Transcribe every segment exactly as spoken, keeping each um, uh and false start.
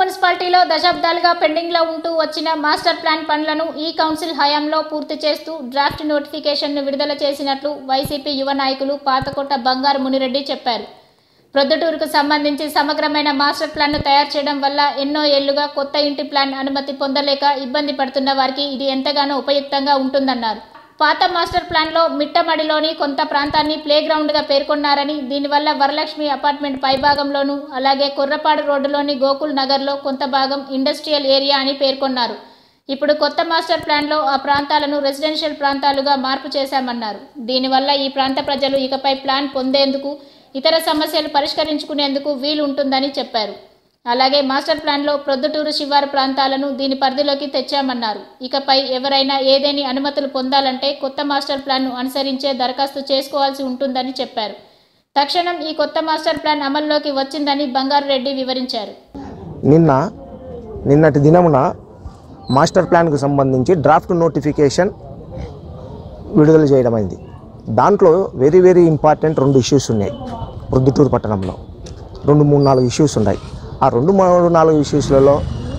మున్సిపాలిటీలో దశాబ్దాలుగా పెండింగ్లో ఉంటూ వచ్చిన మాస్టర్ ప్లాన్ పనులను ఈ కౌన్సిల్ హయాంలో పూర్తి చేస్తూ డ్రాఫ్ట్ నోటిఫికేషన్ను విడుదల చేసినట్లు వైసీపీ యువ నాయకులు పాతకోట బంగారు మునిరెడ్డి చెప్పారు. ప్రొద్దుటూరుకు సంబంధించి సమగ్రమైన మాస్టర్ ప్లాన్ను తయారు చేయడం వల్ల ఎన్నో ఏళ్లుగా కొత్త ఇంటి ప్లాన్ అనుమతి పొందలేక ఇబ్బంది పడుతున్న వారికి ఇది ఎంతగానో ఉపయుక్తంగా ఉంటుందన్నారు. పాత మాస్టర్ ప్లాన్లో మిట్టమడిలోని కొంత ప్రాంతాన్ని ప్లే గ్రౌండ్గా పేర్కొన్నారని, దీనివల్ల వరలక్ష్మి అపార్ట్మెంట్ పైభాగంలోనూ అలాగే కుర్రపాడు రోడ్డులోని గోకుల్ నగర్లో కొంత భాగం ఇండస్ట్రియల్ ఏరియా అని పేర్కొన్నారు. ఇప్పుడు కొత్త మాస్టర్ ప్లాన్లో ఆ ప్రాంతాలను రెసిడెన్షియల్ ప్రాంతాలుగా మార్పు చేశామన్నారు. దీనివల్ల ఈ ప్రాంత ప్రజలు ఇకపై ప్లాన్ పొందేందుకు, ఇతర సమస్యలు పరిష్కరించుకునేందుకు వీలు ఉంటుందని చెప్పారు. అలాగే మాస్టర్ ప్లాన్లో ప్రొద్దుటూరు శివారు ప్రాంతాలను దీని పరిధిలోకి తెచ్చామన్నారు. ఇకపై ఎవరైనా ఏదేని అనుమతులు పొందాలంటే కొత్త మాస్టర్ ప్లాన్ను అనుసరించే దరఖాస్తు చేసుకోవాల్సి ఉంటుందని చెప్పారు. తక్షణం ఈ కొత్త మాస్టర్ ప్లాన్ అమల్లోకి వచ్చిందని బంగారు రెడ్డి వివరించారు. నిన్న నిన్నటి దినమున మాస్టర్ ప్లాన్కు సంబంధించి డ్రాఫ్ట్ నోటిఫికేషన్ విడుదల చేయడమైంది. దాంట్లో వెరీ వెరీ ఇంపార్టెంట్ రెండు ఇష్యూస్ ఉన్నాయి. ప్రొద్దుటూరు పట్టణంలో రెండు మూడు నాలుగు ఇష్యూస్ ఉన్నాయి. ఆ రెండు మూడు నాలుగు ఇష్యూస్లలో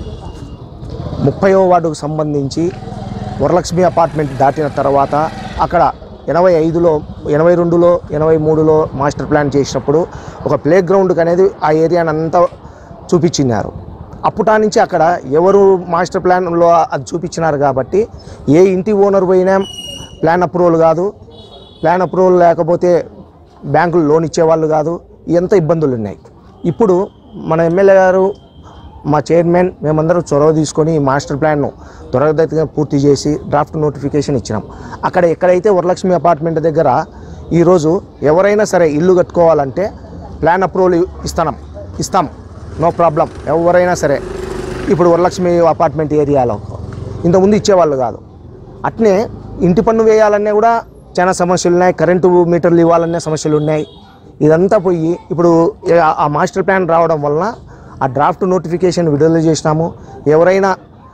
ముప్పైవ వార్డుకు సంబంధించి వరలక్ష్మి అపార్ట్మెంట్ దాటిన తర్వాత అక్కడ ఎనభై ఐదులో ఎనభై రెండులో ఎనభై మూడులో మాస్టర్ ప్లాన్ చేసినప్పుడు ఒక ప్లే గ్రౌండ్కి అనేది ఆ ఏరియాని అంతా చూపించినారు. అప్పటి నుంచి అక్కడ ఎవరు మాస్టర్ ప్లాన్లో అది చూపించినారు కాబట్టి ఏ ఇంటి ఓనర్ పోయినా ప్లాన్ అప్రూవల్ కాదు, ప్లాన్ అప్రూవల్ లేకపోతే బ్యాంకులు లోన్ ఇచ్చేవాళ్ళు కాదు, ఎంత ఇబ్బందులు ఉన్నాయి. ఇప్పుడు మన ఎమ్మెల్యే గారు, మా చైర్మన్, మేమందరం చొరవ తీసుకొని ఈ మాస్టర్ ప్లాన్ను త్వరగతిగా పూర్తి చేసి డ్రాఫ్ట్ నోటిఫికేషన్ ఇచ్చినాం. అక్కడ ఎక్కడైతే వరలక్ష్మి అపార్ట్మెంట్ దగ్గర ఈరోజు ఎవరైనా సరే ఇల్లు కట్టుకోవాలంటే ప్లాన్ అప్రూవల్ ఇస్తాం ఇస్తాం నో ప్రాబ్లం. ఎవరైనా సరే ఇప్పుడు వరలక్ష్మి అపార్ట్మెంట్ ఏరియాలో ఇంతకుముందు ఇచ్చేవాళ్ళు కాదు. అట్నే ఇంటి పన్ను వేయాలన్నా కూడా చాలా సమస్యలు ఉన్నాయి, కరెంటు మీటర్లు ఇవ్వాలనే సమస్యలు ఉన్నాయి. ఇదంతా పోయి ఇప్పుడు ఆ మాస్టర్ ప్లాన్ రావడం వలన ఆ డ్రాఫ్ట్ నోటిఫికేషన్ విడుదల చేసినాము. ఎవరైనా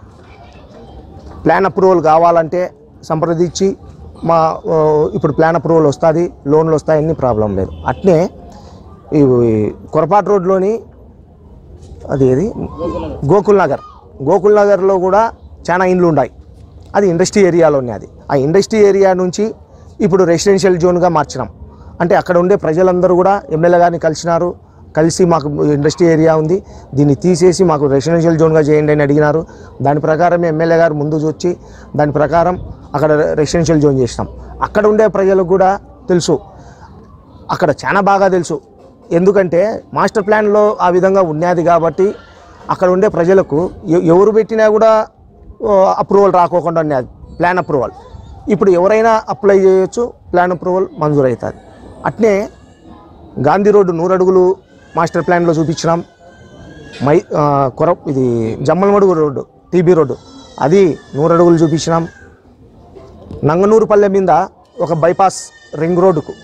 ప్లాన్ అప్రూవల్ కావాలంటే సంప్రదించి మా ఇప్పుడు ప్లాన్ అప్రూవల్ వస్తుంది, లోన్లు వస్తాయని ప్రాబ్లం లేదు. అట్నే ఈ కుర్రపాడు రోడ్లోని అది ఏది గోకుల్ నగర్ గోకుల్ నగర్లో కూడా చాలా ఇండ్లు ఉన్నాయి. అది ఇండస్ట్రీ ఏరియాలో ఉన్నాయి. అది ఆ ఇండస్ట్రీ ఏరియా నుంచి ఇప్పుడు రెసిడెన్షియల్ జోన్గా మార్చినాం. అంటే అక్కడ ఉండే ప్రజలందరూ కూడా ఎమ్మెల్యే గారిని కలిసినారు. కలిసి మాకు ఇండస్ట్రీ ఏరియా ఉంది, దీన్ని తీసేసి మాకు రెసిడెన్షియల్ జోన్గా చేయండి అని అడిగినారు. దాని ప్రకారమే ఎమ్మెల్యే గారు ముందు వచ్చి దాని ప్రకారం అక్కడ రెసిడెన్షియల్ జోన్ చేసినాం. అక్కడ ఉండే ప్రజలకు కూడా తెలుసు, అక్కడ చాలా బాగా తెలుసు. ఎందుకంటే మాస్టర్ ప్లాన్లో ఆ విధంగా ఉన్నది కాబట్టి అక్కడ ఉండే ప్రజలకు ఎవరు పెట్టినా కూడా అప్రూవల్ రాకోకుండా ఉన్నది ప్లాన్ అప్రూవల్. ఇప్పుడు ఎవరైనా అప్లై చేయొచ్చు, ప్లాన్ అప్రూవల్ మంజూరు అవుతుంది. అట్నే గాంధీ రోడ్డు నూరు అడుగులు మాస్టర్ ప్లాన్లో చూపించినాం. మై కొర ఇది జమ్మలమడుగు రోడ్డు టీబీ రోడ్డు అది నూరు అడుగులు చూపించినాం. నంగనూరు పల్లె మీద ఒక బైపాస్ రింగ్ రోడ్డుకు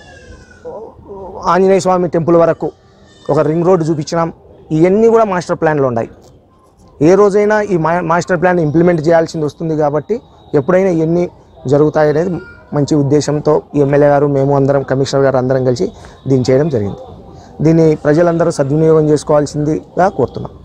ఆంజనేయ స్వామి టెంపుల్ వరకు ఒక రింగ్ రోడ్డు చూపించినాం. ఇవన్నీ కూడా మాస్టర్ ప్లాన్లో ఉన్నాయి. ఏ రోజైనా ఈ మా మాస్టర్ ప్లాన్ ఇంప్లిమెంట్ చేయాల్సింది వస్తుంది కాబట్టి ఎప్పుడైనా ఇవన్నీ జరుగుతాయనేది మంచి ఉద్దేశంతో ఎమ్మెల్యే గారు, మేము అందరం, కమిషనర్ గారు అందరం కలిసి దీన్ని చేయడం జరిగింది. దీన్ని ప్రజలందరూ సద్వినియోగం చేసుకోవాల్సిందిగా కోరుతున్నాం.